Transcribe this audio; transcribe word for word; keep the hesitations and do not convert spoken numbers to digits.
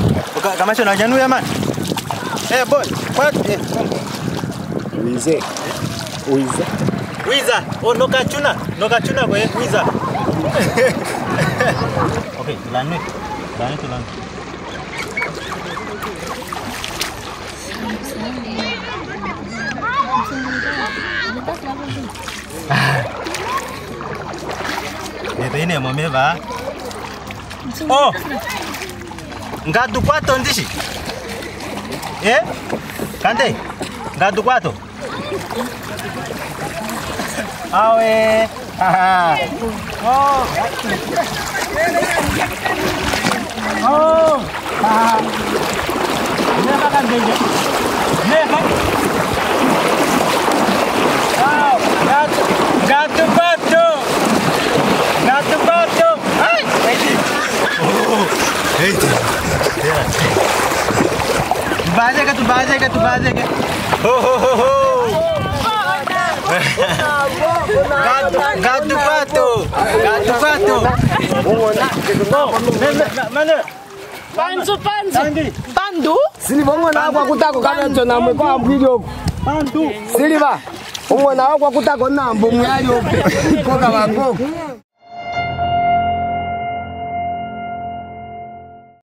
Kama sio na janu ya man. Eh boy, what? Wize. Wize. Wiza. Oh no kachuna. No kachuna kwa wiza. Okay, tulanwe. Tulanwe tulanwe. Bebe ini mau meba. Oh, enggak tu kuato ndishi. Eh, kante, enggak tu kuato. Awe, haha. Oh, oh, haha. Ini apa kan beja? Ini apa? Oh, enggak, enggak tu kuato. Enggak tu kuato. Hai, oh, hey. Bazega tu bazega tu bazega. Ho ho ho ho. Gato pato. Gato pato. Mana? Pandu pandu. Pandu? Silva mwana kwa kutako kana chona mwe kwa mbwiro. Pandu. Silva. Umwana kwa kutako nambo mwali ope. Kwa Kavango.